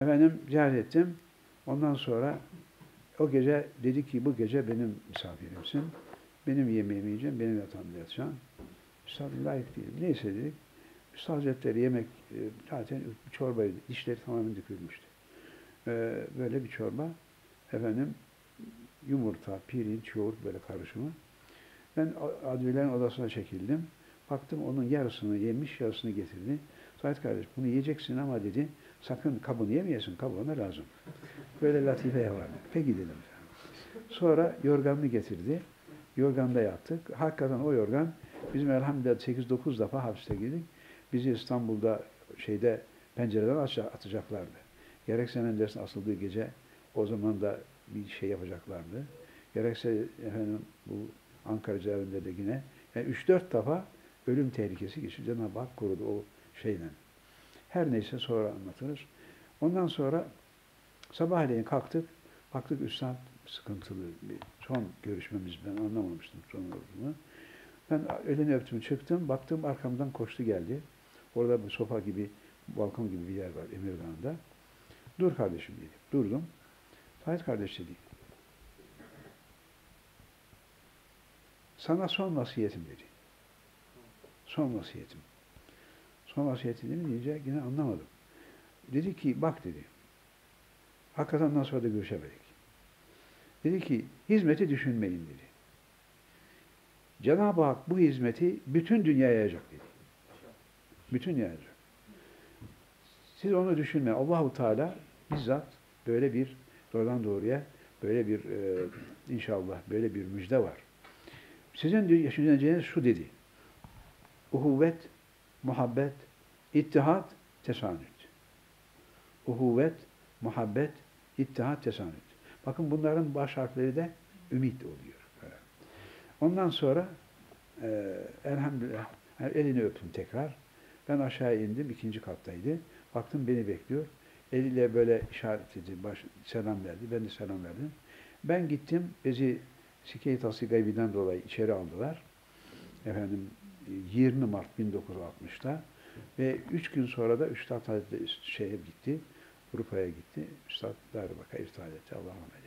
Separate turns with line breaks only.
Efendim ziyaret ettim. Ondan sonra o gece dedi ki bu gece benim misafirimsin. Benim yemeğimi yiyeceğim, benim yatağımda yatacaksın. Üstadım layık değilim. Neyse dedik. Üstad Hazretleri yemek zaten çorbaydı. Dişleri tamamen dökülmüştü. Böyle bir çorba. Efendim yumurta, pirinç, yoğurt böyle karışımı. Ben Advilerin odasına çekildim. Baktım onun yarısını yemiş, yarısını getirdi. Said kardeş bunu yiyeceksin ama dedi, sakın kabını yemeyesin, kabuğuna lazım. Böyle latifeye vardı. Peki dedim. Sonra yorganını getirdi. Yorganda yattık. Hakikaten o yorgan bizim elhamdülillah 8-9 defa hapiste girdik. Bizi İstanbul'da pencereden aşağı atacaklardı. Gerekse Menderes'in asıldığı gece o zaman da bir şey yapacaklardı. Gerekse efendim bu Ankara cezaevinde de yine yani 3-4 defa ölüm tehlikesi geçti. Cenab-ı Hak korudu o şeyle. Her neyse sonra anlatırız. Ondan sonra sabahleyin kalktık. Baktık üstad sıkıntılı bir son görüşmemiz, ben anlamamıştım son olduğunu. Ben elini öptüm, çıktım, baktım arkamdan koştu geldi. Orada bir sofa gibi, balkon gibi bir yer var Emirgan'da. Dur kardeşim dedi. Durdum. Sait kardeş dedi. Sana son vasiyetim dedi. Son vasiyetim. Son vasiyetini deyince yine anlamadım. Dedi ki bak dedi. Hakikaten ondan sonra da görüşemedik. Dedi ki hizmeti düşünmeyin dedi. Cenab-ı Hak bu hizmeti bütün dünyaya yayacak dedi. Bütün dünyaya yayacak. Siz onu düşünmeyin. Allahu Teala bizzat böyle bir doğrudan doğruya böyle bir inşallah böyle bir müjde var. Sizin düşüneceğiniz şu dedi. Uhuvvet, muhabbet, ittihat, tesanüt. Uhuvvet, muhabbet, ittihat, tesanüt. Bakın bunların baş harfleri de ümit oluyor. Ondan sonra elhamdülillah elini öptüm tekrar. Ben aşağı indim. 2. kattaydı. Baktım beni bekliyor. Eliyle böyle işaret etti. Selam verdi. Ben de selam verdim. Ben gittim. Bizi Sikeyt-i Gaybi'den dolayı içeri aldılar. Efendim 20 Mart 1960'ta ve 3 gün sonra da Üstad Hazretleri şeye gitti. Avrupa'ya gitti. Üstad Diyarbakır'a irtihal etti. Allah'a emanet.